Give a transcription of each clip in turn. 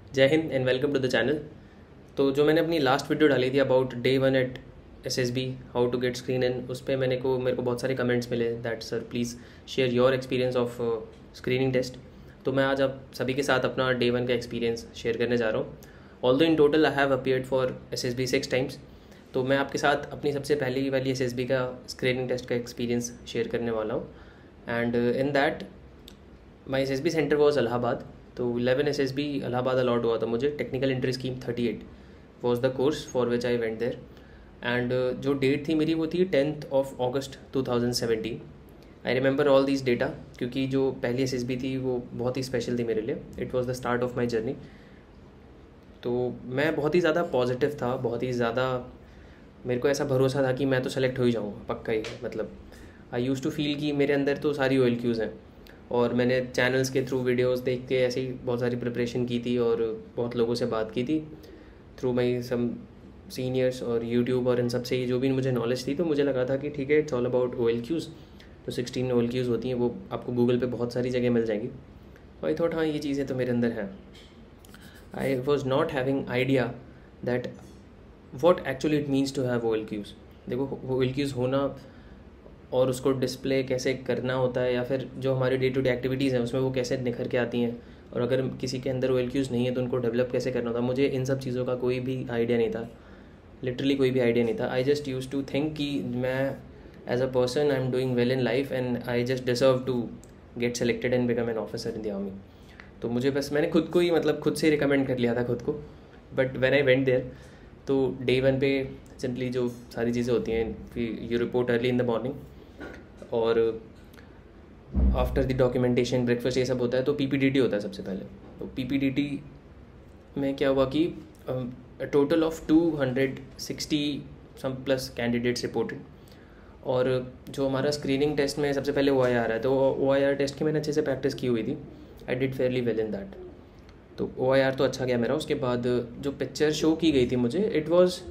जय Hind and welcome to the channel. तो जो मैंने अपनी लास्ट वीडियो डाली थी about day one at SSB how to get screen in, उस पर मेरे को बहुत सारे कमेंट्स मिले that sir please share your experience of screening test. तो मैं आज आप सभी के साथ अपना डे वन का एक्सपीरियंस शेयर करने जा रहा हूँ। Although in total I have appeared for SSB 6 times. तो मैं आपके साथ अपनी सबसे पहली वाली एसएसबी का स्क्रीनिंग टेस्ट का एक्सपीरियंस शेयर करने वाला हूँ। And in that my SSB centre was Allahabad. तो 11 एसएसबी इलाहाबाद अलॉट हुआ था मुझे। Technical entry scheme 38 was the course for which I went there. And जो डेट थी मेरी वो थी 10th of August 2017। I remember all these data क्योंकि जो पहली एसएसबी थी वो बहुत ही स्पेशल थी मेरे लिए। It was the start of my journey. तो मैं बहुत ही ज़्यादा पॉजिटिव था, बहुत ही ज़्यादा मेरे को ऐसा भरोसा था कि मैं तो सेलेक्ट हो ही जाऊँगा पक्का ही। मतलब आई यूज़ टू फील कि मेरे अंदर तो सारी OLQs हैं। और मैंने चैनल्स के थ्रू वीडियोस देख के ऐसे ही बहुत सारी प्रिपरेशन की थी और बहुत लोगों से बात की थी थ्रू माई सम सीनियर्स और यूट्यूब और इन सब से जो भी मुझे नॉलेज थी। तो मुझे लगा था कि ठीक है, इट्स ऑल अबाउट OLQs। तो 16 OLQs होती हैं, वो आपको गूगल पे बहुत सारी जगह मिल जाएंगी। और आई थॉट हाँ ये चीज़ें तो मेरे अंदर हैं। I was not having idea that what actually it means to have OLQs। देखो OLQs होना और उसको डिस्प्ले कैसे करना होता है या फिर जो हमारी डे टू डे एक्टिविटीज़ हैं उसमें वो कैसे निखर के आती हैं, और अगर किसी के अंदर OLQs नहीं है तो उनको डेवलप कैसे करना होता है, मुझे इन सब चीज़ों का कोई भी आइडिया नहीं था। लिटरली कोई भी आइडिया नहीं था। I just use to think कि मैं as a person I am doing well in life and I just deserve to get selected and become an officer in the army. तो मुझे बस मैंने खुद को ही खुद से रिकमेंड कर लिया था खुद को। But when I went there तो डे वन पे जनरली जो सारी चीज़ें होती हैं कि you report early in the morning और आफ्टर द डॉक्यूमेंटेशन ब्रेकफास्ट ये सब होता है। तो PPDT होता है सबसे पहले। तो PPDT में क्या हुआ कि total of 260 some plus candidates reported. और जो हमारा स्क्रीनिंग टेस्ट में सबसे पहले OIR है, तो OIR टेस्ट की मैंने अच्छे से प्रैक्टिस की हुई थी। I did fairly well in that. तो OIR तो अच्छा गया मेरा। उसके बाद जो पिक्चर शो की गई थी मुझे, इट वॉज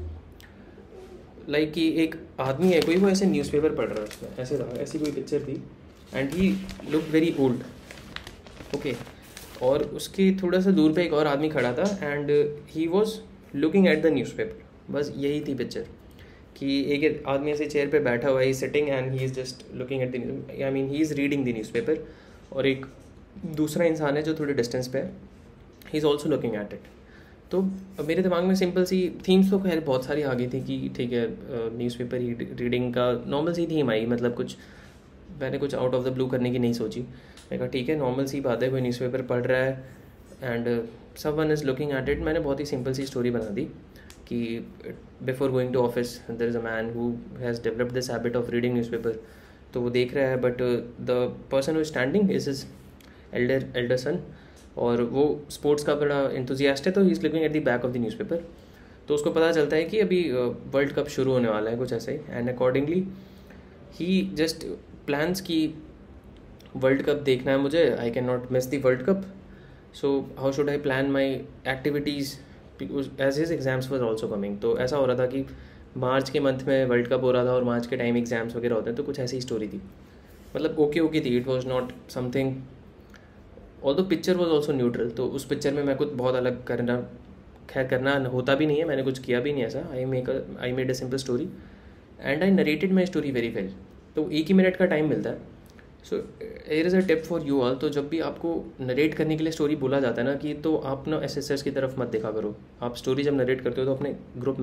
लाइक कि एक आदमी है कोई, वो ऐसे न्यूज़पेपर पढ़ रहा है, उसमें ऐसे था, ऐसी कोई पिक्चर थी। And he look very old, okay. और उसके थोड़ा सा दूर पे एक और आदमी खड़ा था and he was looking at the newspaper. बस यही थी पिक्चर कि एक आदमी ऐसे चेयर पे बैठा हुआ है, he sitting and he is just looking at the, I mean he is reading the newspaper. और एक दूसरा इंसान है जो थोड़े डिस्टेंस पे है, he is also looking at it. तो मेरे दिमाग में सिंपल सी थीम्स तो खैर बहुत सारी आ गई थी कि ठीक है न्यूज़पेपर रीडिंग का नॉर्मल सी थीम आई। मतलब कुछ मैंने कुछ आउट ऑफ द ब्लू करने की नहीं सोची। मैंने कहा ठीक है, नॉर्मल सी बात है, कोई न्यूज़पेपर पढ़ रहा है एंड सब one is looking at it. मैंने बहुत ही सिंपल सी स्टोरी बना दी कि before going to office there is a man who has developed this habit of reading newspaper. तो वो देख रहा है but the person who is standing is his elder son, और वो स्पोर्ट्स का बड़ा इंथुजियास्ट है। तो he is looking at the back of the newspaper. तो उसको पता चलता है कि अभी वर्ल्ड कप शुरू होने वाला है, कुछ ऐसे ही। And accordingly he just plans कि वर्ल्ड कप देखना है मुझे, I can not miss the world cup, so how should I plan my activities as his exams was also coming. तो ऐसा हो रहा था कि मार्च के मंथ में वर्ल्ड कप हो रहा था और मार्च के टाइम एग्जाम्स वगैरह होते हैं। तो कुछ ऐसी ही स्टोरी थी। मतलब ओके थी, it was not something, although picture was also neutral. तो उस पिक्चर में मैं कुछ बहुत अलग करना होता भी नहीं है, मैंने कुछ किया भी नहीं ऐसा। I made a simple story and I narrated my story very well. तो 1 ही मिनट का टाइम मिलता है। So here is a tip for you all. तो जब भी आपको नरेट करने के लिए स्टोरी बोला जाता है ना, कि तो आप ना SSS की तरफ मत देखा करो। आप स्टोरी जब नरेट करते हो तो अपने ग्रुप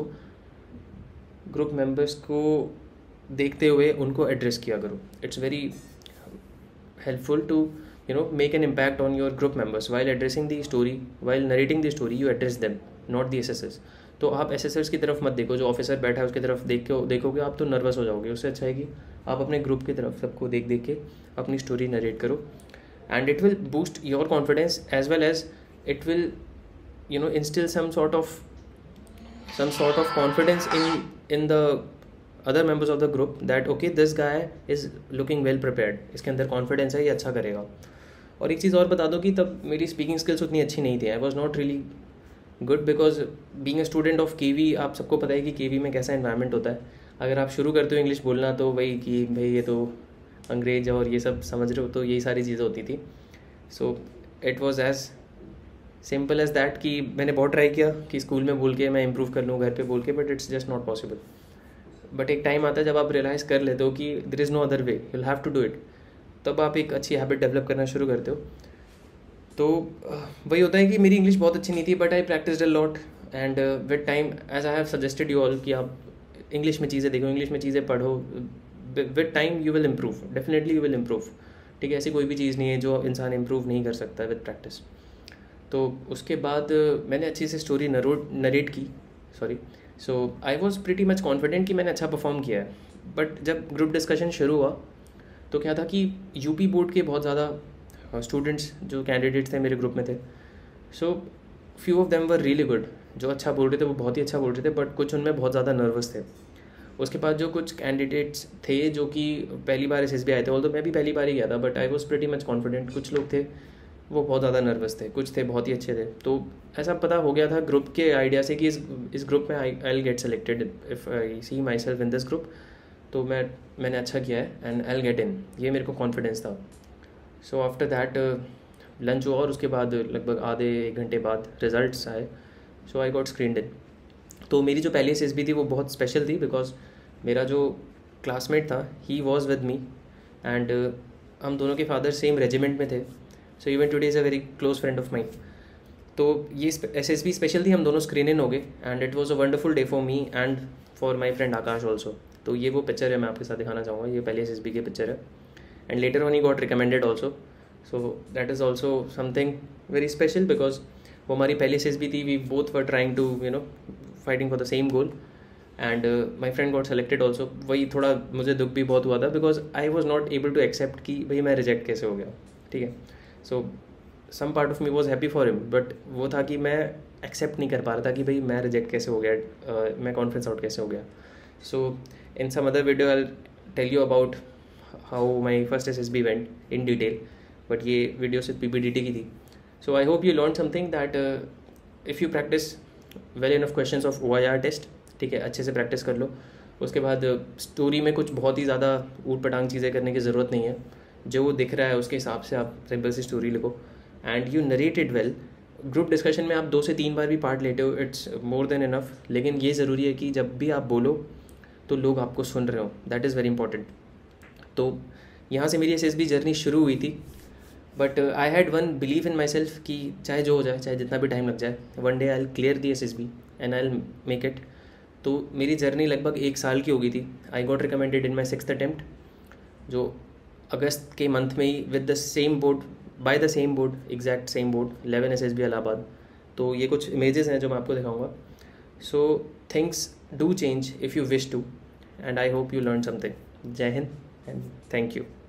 मेम्बर्स को देखते हुए उनको एड्रेस किया करो। It's very helpful to make an impact on your group members while addressing the story, while narrating the story you address them, not the SSS। तो आप SSS की तरफ मत देखो, जो ऑफिसर बैठा है उसकी तरफ देखोगे आप तो नर्वस हो जाओगे। उससे अच्छा है कि आप अपने ग्रुप की तरफ सबको देख के अपनी स्टोरी नरेट करो and it will boost your confidence as well as it will instill some sort of confidence in the other members of the group that okay, this guy is looking well prepared, इसके अंदर confidence है, ये अच्छा करेगा। और एक चीज़ और बता दो कि तब मेरी स्पीकिंग स्किल्स उतनी अच्छी नहीं थी। I was not really good because being a student of KV, आप सबको पता है कि KV में कैसा इन्वायरमेंट होता है। अगर आप शुरू करते हो इंग्लिश बोलना तो वही कि भाई ये तो अंग्रेज और ये सब समझ रहे हो, तो यही सारी चीज़ें होती थी। So it was as simple as that कि मैंने बहुत ट्राई किया कि स्कूल में बोल के मैं इम्प्रूव कर लूँ घर पे बोल के, but it's just not possible. But एक टाइम आता है जब आप रियलाइज़ कर लेते हो कि there is no other way, you will have to do it. तब आप एक अच्छी हैबिट डेवलप करना शुरू करते हो. तो वही होता है कि मेरी इंग्लिश बहुत अच्छी नहीं थी, but I practised a lot. And with time, as I have suggested you all, कि आप इंग्लिश में चीज़ें देखो, इंग्लिश में चीज़ें पढ़ो. With time you will improve, definitely you will improve. ठीक है, ऐसी कोई भी चीज़ नहीं है जो इंसान इम्प्रूव नहीं कर सकता विद प्रैक्टिस. तो उसके बाद मैंने अच्छी से स्टोरी नरेट की. Sorry. So I was pretty much confident कि मैंने अच्छा परफॉर्म किया है. बट जब ग्रुप डिस्कशन शुरू हुआ तो क्या था कि यूपी बोर्ड के बहुत ज़्यादा स्टूडेंट्स जो कैंडिडेट्स थे मेरे ग्रुप में थे. So few of them were really good. जो अच्छा बोल रहे थे वो बहुत ही अच्छा बोल रहे थे, बट कुछ उनमें बहुत ज़्यादा नर्वस थे. उसके बाद जो कुछ कैंडिडेट्स थे जो कि पहली बार SSB आए थे, ऑल्दो मैं भी पहली बार ही गया था, but I was pretty much confident. कुछ लोग थे वो बहुत ज़्यादा नर्वस थे, कुछ थे बहुत ही अच्छे थे. तो ऐसा पता हो गया था ग्रुप के आइडिया से कि इस ग्रुप में I will get selected if I see myself in this group. तो मैंने अच्छा किया है and I will get in, ये मेरे को कॉन्फिडेंस था. सो आफ्टर दैट लंच हुआ और उसके बाद लगभग आधे एक घंटे बाद रिजल्ट्स आए. So I got screened in. तो मेरी जो पहली SSB थी वो बहुत स्पेशल थी, बिकॉज मेरा जो क्लासमेट था he was with me, and हम दोनों के फादर सेम रेजिमेंट में थे. So even today is a very close friend of mine. तो ये SSB स्पेशल थी, हम दोनों स्क्रीन इन हो गए, and it was a wonderful day for me and for my friend Akash also. तो ये वो पिक्चर है, मैं आपके साथ दिखाना चाहूँगा. ये पहले SSB की पिक्चर है, and later on he got recommended also. So that is also something very special, because वो हमारी पहली SSB थी. We both were trying to fighting for the same goal, and my friend got selected also. वही थोड़ा मुझे दुख भी बहुत हुआ था, because I was not able to accept कि भाई मैं रिजेक्ट कैसे हो गया. ठीक है. So some part of me was happy for him, but वो था कि मैं एक्सेप्ट नहीं कर पा रहा था कि भाई मैं रिजेक्ट कैसे हो गया, मैं कॉन्फ्रेंस आउट कैसे हो गया. So in some other video I tell you about how my first SSB went in detail, but ये वीडियो सिर्फ PPDT की थी. So I hope you learn something that if you practice well enough questions of OIR test, ठीक है, अच्छे से practice कर लो. उसके बाद स्टोरी में कुछ बहुत ही ज़्यादा ऊट पटांग चीज़ें करने की ज़रूरत नहीं है. जो वो दिख रहा है उसके हिसाब से आप सिंपल सी स्टोरी लिखो, and you narrate it well. Group discussion में आप 2 से 3 बार भी पार्ट लेते हो, इट्स मोर देन इनफ. लेकिन ये ज़रूरी है कि जब भी आप बोलो तो लोग आपको सुन रहे हो, दैट इज़ वेरी इंपॉर्टेंट. तो यहाँ से मेरी SSB जर्नी शुरू हुई थी. But I had one believe in myself कि चाहे जो हो जाए, चाहे जितना भी टाइम लग जाए, one day I will clear the SSB and I will make it. तो मेरी जर्नी लगभग 1 साल की हो गई थी. I got recommended in my 6th attempt, जो अगस्त के मंथ में ही, with the same board, by the same board, exact same board, 11 SSB Allahabad. तो ये कुछ इमेजेस हैं जो मैं आपको दिखाऊंगा. So things do change if you wish to, and I hope you learn something. जय हिंद एंड थैंक यू.